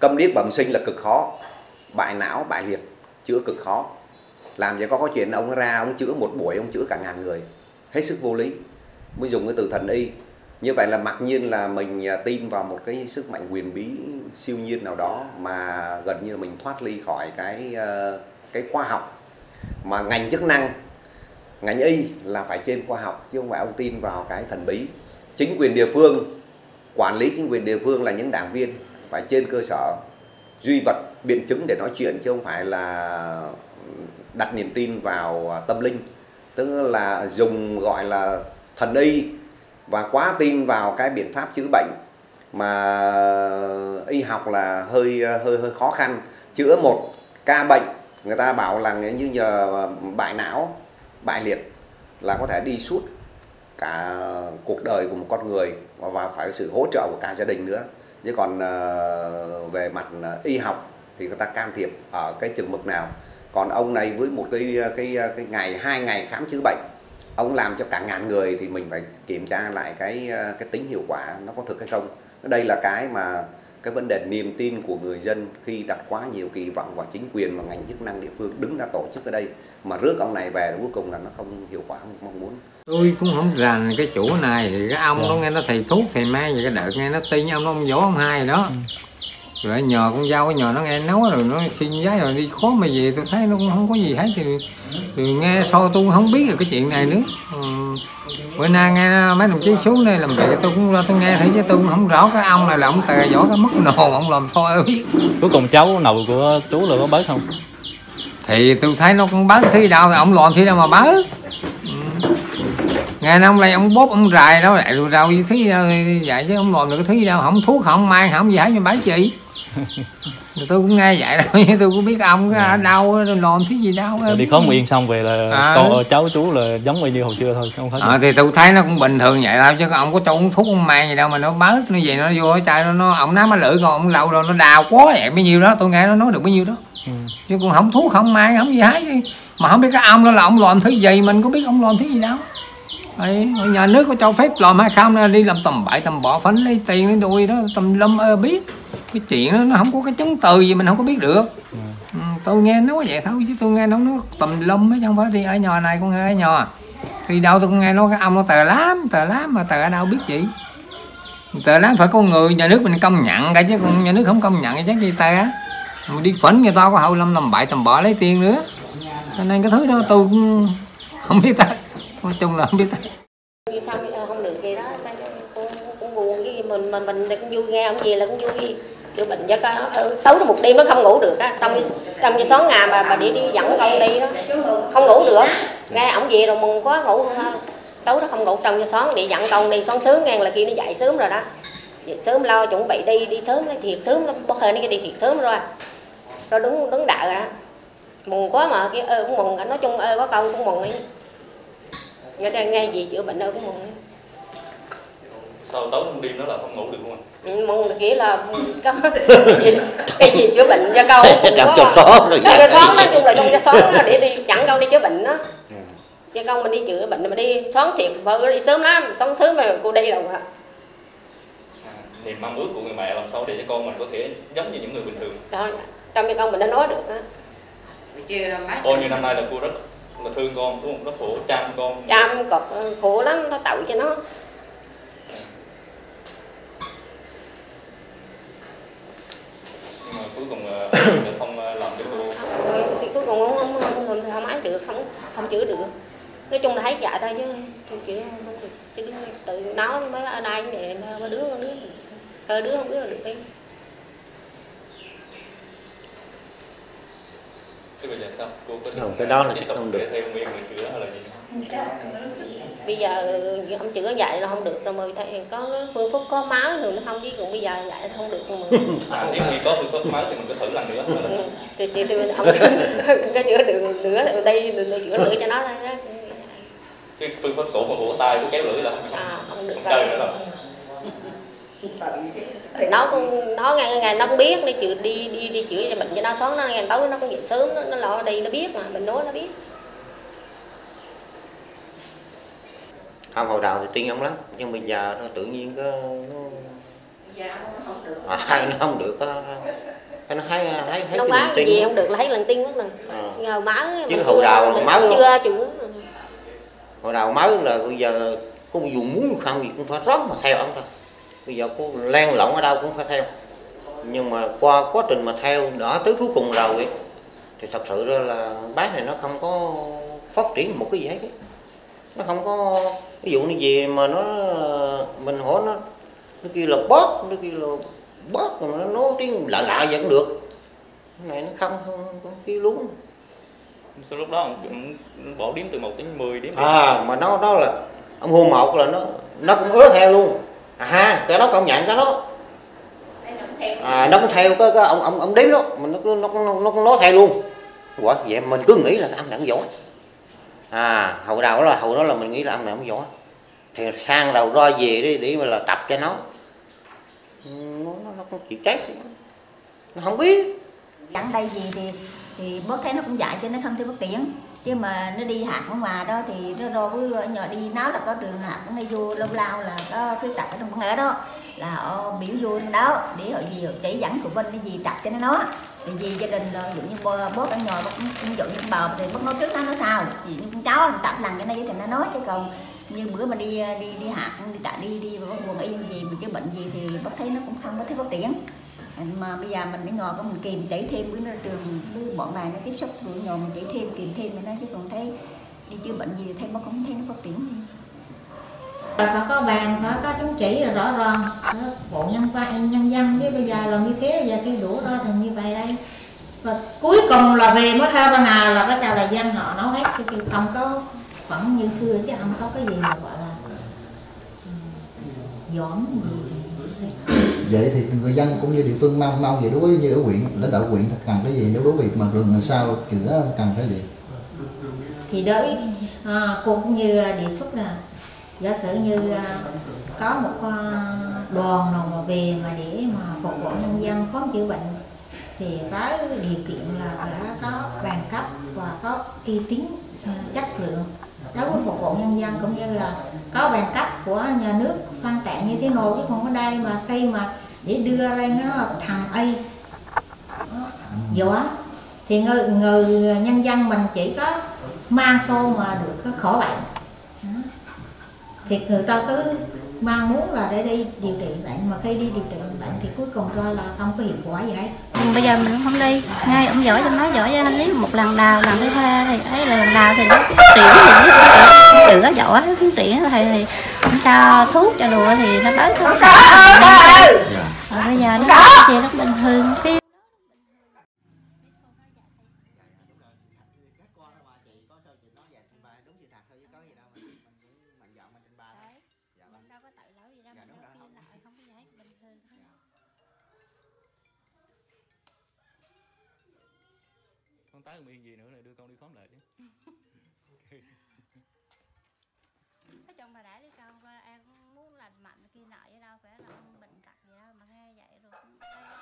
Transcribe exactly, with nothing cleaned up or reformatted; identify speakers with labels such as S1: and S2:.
S1: Câm điếc bẩm sinh là cực khó, bại não bại liệt chữa cực khó. Làm cho có có chuyện ông ra ông chữa một buổi ông chữa cả ngàn người, hết sức vô lý, mới dùng cái từ thần y. Như vậy là mặc nhiên là mình tin vào một cái sức mạnh huyền bí siêu nhiên nào đó mà gần như mình thoát ly khỏi cái cái khoa học. Mà ngành chức năng, ngành y là phải trên khoa học chứ không phải ông tin vào cái thần bí. Chính quyền địa phương, quản lý chính quyền địa phương là những đảng viên phải trên cơ sở duy vật biện chứng để nói chuyện, chứ không phải là đặt niềm tin vào tâm linh, tức là dùng gọi là thần y và quá tin vào cái biện pháp chữa bệnh mà y học là hơi hơi hơi khó khăn. Chữa một ca bệnh người ta bảo là như giờ bại não bại liệt là có thể đi suốt cả cuộc đời của một con người và phải sự hỗ trợ của cả gia đình nữa. Chứ còn về mặt y học thì người ta can thiệp ở cái chừng mực nào. Còn ông này với một cái cái cái ngày hai ngày khám chữa bệnh, ông làm cho cả ngàn người thì mình phải kiểm tra lại cái cái tính hiệu quả nó có thực hay không. Đây là cái mà cái vấn đề niềm tin của người dân khi đặt quá nhiều kỳ vọng vào chính quyền và ngành chức năng địa phương đứng ra tổ chức ở đây mà rước ông này về cuối cùng là nó không hiệu quả không mong muốn.
S2: Tôi cũng không rành cái chỗ này thì cái ông đó nghe nó thầy thuốc thầy mang vậy cái đợt nghe nó tin ông đó, ông vỗ ông hai rồi đó. Rồi nhờ con dâu nhờ nó nghe nấu rồi nó xin giấy rồi đi khó mà về tôi thấy nó cũng không có gì hết thì, thì nghe so tôi không biết được cái chuyện này nữa. Ừ. Bữa nay nghe mấy đồng chí xuống đây làm việc tôi cũng tôi nghe thấy chứ tôi cũng không rõ cái ông này là ông tè võ cái mức nồn ông làm thôi biết.
S3: Cuối cùng cháu nội của chú là có bớt không?
S2: Thì tôi thấy nó cũng bớt thứ đâu ông làm thứ đâu mà bớt. Ừ. Nghe ông này ông bóp ông rài đó lại rồi rau thứ vậy chứ ông làm được cái thứ đâu, không thuốc không mang không gì hết như bác chị. Tôi cũng nghe vậy thôi, tôi cũng biết ông cái ở đâu làm thứ gì đâu.
S3: Rồi đi khóm Yên xong về là à. Con cháu chú là giống như hồi xưa thôi, không
S2: à, thì tôi thấy nó cũng bình thường vậy thôi chứ ông có cho uống thuốc ông mang gì đâu mà nó bớt nó gì nó vô cái chai nó, nó ông nám nó lưỡi còn ông lâu rồi nó đau quá vậy bao nhiêu đó tôi nghe nó nói được bao nhiêu đó. Ừ. Chứ còn không thuốc không mang không gì hết mà không biết cái ông đó là ông làm thứ gì mình có biết ông làm thứ gì đâu. Đấy, nhà nước có cho phép làm hay không đi làm tầm bậy tầm bọ phấn lấy tiền lấy đuôi đó tầm lâm ơ biết cái chuyện đó nó không có cái chứng từ gì mình không có biết được. Ừ. Ừ, tôi nghe nói vậy thôi chứ tôi nghe nó nó tầm lâm ấy chứ không phải đi ở nhà này con nghe ở nhà thì đâu tôi cũng nghe nói cái ông nó tờ lắm tờ lắm mà tờ ở đâu biết gì tờ lắm phải có người nhà nước mình công nhận cả chứ còn nhà nước không công nhận chắc gì tờ á mà đi phỉnh người ta có hậu lâm tầm bậy tầm bọ lấy tiền nữa cho nên cái thứ đó tôi cũng không biết tới. Nói chung là không biết tới.
S4: Sao không được gì đó, cũng, cũng buồn cái mình mình mình cũng vui nghe ông gì là cũng vui. Chữa bệnh cho con tối một đêm nó không ngủ được đó, trong trong cái xóm nhà mà bà đi đi dẫn con đi đó, không ngủ được. Nghe ổng gì rồi mừng quá ngủ tối nó không ngủ trong cái xóm đi dẫn con đi sáng sớm nghe là kia nó dậy sớm rồi đó. Dậy sớm lo chuẩn bị đi đi sớm nó thiệt sớm nó bốc hơi nó đi thiệt sớm rồi. Rồi đứng đứng đợi rồi đó. Mừng quá mà cái ơ cũng mừng, nói chung ơ có con cũng mừng ấy. Nghe đang nghe gì chữa bệnh đâu cũng mừng.
S3: Sau tối không đêm đó là không ngủ được không ạ?
S4: Ừ, mừng nghĩa là có cái gì, cái gì chữa bệnh cho con.
S1: Trong cho xóm rồi.
S4: Trong cho xóm nói chung là trong cho xóm để đi dẫn con đi chữa bệnh đó. Ừ. Cho con mình đi chữa bệnh mà đi xóm thiệt vợ đi sớm lắm, sáng sớm mà cô đi đâu hả?
S3: À, thì mong ước của người mẹ làm sao để cho con mình có thể giống như những người bình thường.
S4: Đó, trong cho con mình đã nói được đó.
S3: Bao nhiêu năm nay là cô rất là thương con, đúng không? Rất khổ chăm con.
S4: Chăm cọc khổ lắm, nó tạo cho nó.
S3: Nhưng mà cuối cùng không làm cho cô.
S4: Thì cuối cùng không không không không, không ấy được, không không chữa được. Nói chung là thấy dạ thôi chứ chữa không được. Chứ tự nói mới ở đây vậy mấy đứa con đứa cơ đứa không biết là được đi.
S3: Thế bây giờ sao? Cô có
S1: không, cái đó là chắc không được.
S3: Theo nguyên người chữa hay là gì?
S4: Bây giờ ông chữa vậy là không được rồi mà thầy có phương pháp có máu rồi nó không chứ còn bây giờ vậy không được mà.
S3: À, nếu khi có phương pháp máu thì mình có thử lần nữa.
S4: Ừ. Thì, thì, thì ông có chữa được nữa thì đây đừng chữa nữa cho nó thôi đó.
S3: Chứ phương pháp cổ mà vỗ tay của kéo lưỡi là không,
S4: à, không được
S3: không chơi nữa rồi.
S4: Thì nó cũng nó ngày ngày nó cũng biết đi chữa đi đi đi chữa cho bệnh cho nó sáng nó ngày tối nó cũng dậy sớm nó nó lo đi nó biết mà mình nói nó biết.
S1: Không hồi đầu thì tin ông lắm nhưng bây giờ nó tự nhiên có nó
S4: dạ không được
S1: à, nó không được đó.
S5: Nó thấy thấy thấy
S4: nó máu gì không được là thấy lần tiên mất rồi. À. Nhờ máu
S5: chứ hồi đầu là máu
S4: chưa chủ.
S5: Hồi đầu máu là bây giờ có dù muốn không gì cũng phải rót mà theo ông thôi. Bây giờ có len lỏng ở đâu cũng phải theo. Nhưng mà qua quá trình mà theo đã tới cuối cùng rồi ấy, thì thật sự ra là bác này nó không có phát triển một cái gì hết ấy. Nó không có ví dụ như gì mà nó mình hỏi nó nó kêu là bót, nó kêu là bót mà nó nói tiếng lạ lạ vẫn được. Cái này nó không không không kêu luôn.
S3: Sau lúc đó ông bỏ điểm từ một đến mười điểm.
S5: À mà nó đó là ông hôn một là nó nó cũng ứa theo luôn. À cái đó công nhận cái đó. À nó cũng theo cái, cái ông ông ông đếm đó, mình nó cứ nó nó nó nói theo luôn. Quả vậy mình cứ nghĩ là âm đẳng giỏi. À hồi đầu đó là hồi đó là mình nghĩ là âm đẳng giỏi. Thì sang đầu ra về đi để mà là tập cho nó. Nó nó, nó không chịu chết. Nó không biết.
S6: Chẳng đây gì thì thì bớt thấy nó cũng dạy cho nó không thể phát triển. Chứ mà nó đi học ở ngoài đó thì nó rồi với nhờ đi nói là có trường học nó đi vô lâu lao là có khuyết tật ở trong con ở đó là họ biểu vô trong đó để họ gì chỉ dẫn phụ huynh cái gì tập cho nó nó thì gì gia đình là ví dụ như bố ở nhà ví dụ như bò thì bớt nói trước nó nói sao ví dụ như con cháu tập lần cái này thì nó nói chứ còn như bữa mà đi đi đi học đi chạy đi đi bác buồn y gì mà chứ bệnh gì thì bác thấy nó cũng không có thấy phát triển. Mà bây giờ mình đi ngồi có mình kìm chỉ thêm với trường với bọn này nó tiếp xúc với ngồi mình chỉ thêm kìm thêm với nó chứ còn thấy đi chữa bệnh gì thấy bác cũng thấy nó phát triển gì.
S7: Phải có bàn, phải có chứng chỉ là rõ ràng bộ nhân văn nhân dân chứ bây giờ làm như thế bây giờ khi đũa ra thì như vậy đây và cuối cùng là về mới theo ban ngày là bắt đầu là dân họ nói hết chứ không có vẫn như xưa chứ không có cái gì mà gọi là dõm gì.
S8: Vậy thì người dân cũng như địa phương mong mong vậy đối với như ở huyện lãnh đạo huyện cần cái gì nếu đối với việc mà rừng làm sao chữa cần cái gì
S7: thì đối à, cũng như đề xuất là giả sử như à, có một uh, đoàn nào mà về mà để mà phục vụ nhân dân khám chữa bệnh thì có điều kiện là đã có bằng cấp và có uy tín uh, chất lượng đối với phục vụ nhân dân cũng như là có bằng cấp của nhà nước phân tạng như thế nào chứ không có đây mà khi mà để đưa lên nó là thằng A giỏi thì người, người nhân dân mình chỉ có mang xô mà được khỏi bệnh đó. Thì người ta cứ mang muốn là để đi điều trị bệnh mà khi đi điều trị bệnh thì cuối cùng ra là không có hiệu quả gì hết.
S9: Bây giờ mình không đi ngay ông giỏi cho nói giỏi cho anh lý một lần đào lần thứ hai thì thấy là lần đào thì nó tiến triển thì chữa giỏi tiến triển thì thì ông cho thuốc cho đùa thì nó bớt thuốc cả. Rồi bây giờ nó có gì rất bình thường cái
S3: con tái miên gì nữa là đưa con đi khám lại đi.
S9: nói chung mà đã đi con em muốn lành mạnh kia nọ với đâu phải là bệnh tật gì đâu mà nghe vậy rồi